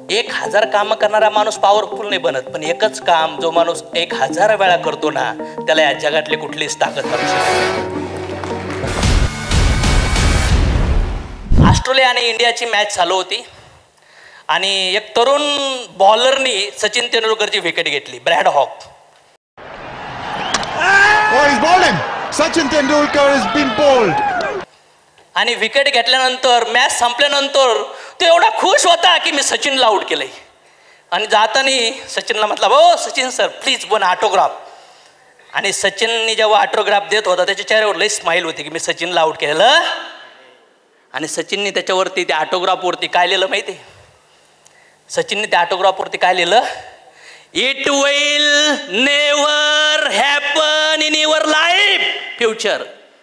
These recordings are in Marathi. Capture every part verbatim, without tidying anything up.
एक हजार काम करणारा माणूस पॉवरफुल नाही बनत, पण एकच काम जो माणूस एक हजार वेळा करतो ना त्याला या जगातली कुठलीच ताकद करू शकत. ऑस्ट्रेलिया आणि इंडियाची मॅच चालू होती आणि एक तरुण बॉलरनी सचिन तेंडुलकरची विकेट घेतली. Brad Hogg. Oh, he's bowling. Sachin Tendulkar has been bowled. आणि विकेट घेतल्यानंतर मॅच संपल्यानंतर तो एवढा खुश होता की मी सचिनला आउट केलंय. आणि जाताना सचिनला म्हटलं, हो Sachin sir please one autograph. आणि सचिननी जेव्हा ऑटोग्राफ देत होता त्याच्या चेहऱ्यावर लई स्माईल होती की मी सचिनला आउट केलं. आणि सचिननी त्याच्यावरती त्या ऑटोग्राफवरती काय लिहिलं माहिती आहे? सचिनने त्या ऑटोग्राफवरती काय लिहिलं? It will never happen in your life future.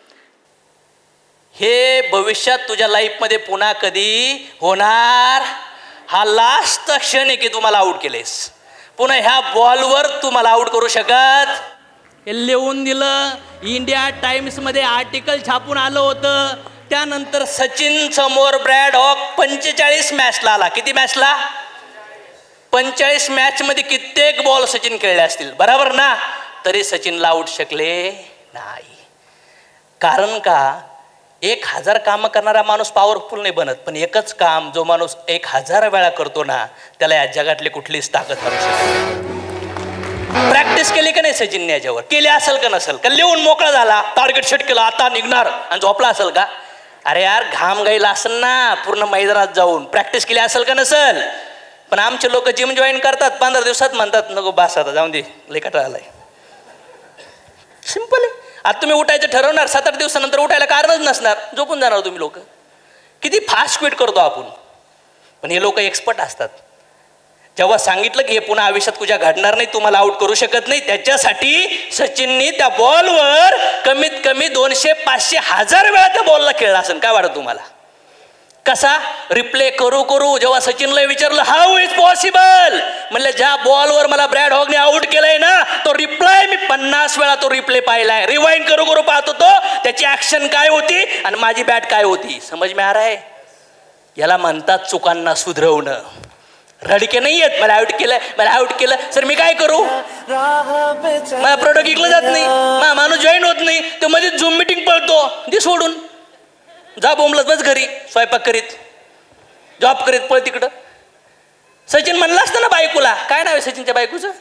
हे भविष्यात तुझ्या लाईफमध्ये पुन्हा कधी होणार. हा लास्ट क्षण आहे की तुम्हाला आउट केलेस. पुन्हा ह्या बॉलवर तुम्हाला आउट करू शकत. हे लिहून दिलं. इंडिया टाइम्समध्ये आर्टिकल छापून आलं होतं. त्यानंतर सचिन समोर ब्रॅड हॉक पंचेचाळीस मॅचला आला. किती मॅचला? पंचेचाळीस मॅच मध्ये कित्येक बॉल सचिन खेळले असतील, बरोबर ना? तरी सचिनला आउट शकले नाही. कारण का? एक हजार काम करणारा माणूस पॉवरफुल नाही बनत, पण एकच काम जो माणूस एक हजार वेळा करतो ना त्याला या जगातली कुठलीच ताकद करू शकत. प्रॅक्टिस केली का नाही सचिनने याच्यावर? केली असेल का नसेल? का लिहून मोकळा झाला, टार्गेट सेट केला, आता निघणार आणि झोपला असेल का? अरे यार घाम गाईला असेल ना पूर्ण मैदानात जाऊन. प्रॅक्टिस केली असेल का नसेल? पण आमचे लोक जिम जॉईन करतात, पंधरा दिवसात म्हणतात नको बास आता जाऊन दे लय कंटाळा आलाय. सिंपल आहे. आता तुम्ही उठायचं ठरवणार, सात आठ दिवसानंतर उठायला कारणच नसणार, झोपून जाणार तुम्ही. लोक किती फास्ट क्विट करतो आपण. पण हे लोक एक्सपर्ट असतात. जेव्हा सांगितलं की हे पुन्हा आयुष्यात तुझ्या घडणार नाही, तुम्हाला आउट करू शकत नाही, त्याच्यासाठी सचिननी त्या बॉलवर कमीत कमी दोनशे पाचशे हजार वेळा त्या बॉलला खेळला असेल. काय वाटत तुम्हाला? कसा? रिप्ले करू करू जेव्हा सचिनला विचारलं हाऊ इज पॉसिबल, म्हणलं ज्या बॉलवर मला ब्रॅड हॉकने आउट केलंय ना तो रिप्लाय मी पन्नास वेळा तो रिप्ले पाहिलाय. रिवाइंड करू करू पाहत होतो त्याची ऍक्शन काय होती आणि माझी बॅट काय होती. समज में आ रहा है? याला म्हणतात चुकांना सुधरवणं. रडके नाही आहेत. मला आउट केलं, मला आउट केलं, सर मी काय करू? मला प्रोडक्ट विकलं जात नाही, मा माणूस जॉईन होत नाही, तो मध्ये झूम मिटिंग पळतो, दे सोडून जा बोंबलत बस घरी स्वयंपाक करीत जॉब करीत पळ तिकडं. सचिन म्हणलं असतं ना बायकोला, काय नाव आहे सचिनच्या बायकोचं?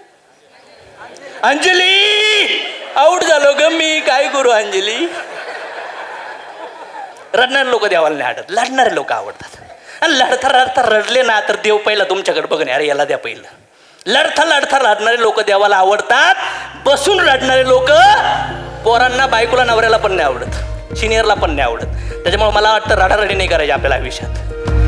अंजली. आउट झालो ग मी, काय करू अंजली? रडणारे लोक देवाला नाही आवडत, लढणारे लोक आवडतात. आणि लढता लढता रडले ना तर देव पहिला तुमच्याकडे बघणे, अरे याला द्या पहिलं. लढता लढता रडणारे लोक देवाला आवडतात. बसून रडणारे लोक पोरांना बायकोला नवऱ्याला पण नाही आवडत, सिनियरला पण नाही आवडत. त्याच्यामुळे मला वाटतं रडारडी नाही करायची आपल्याला आयुष्यात.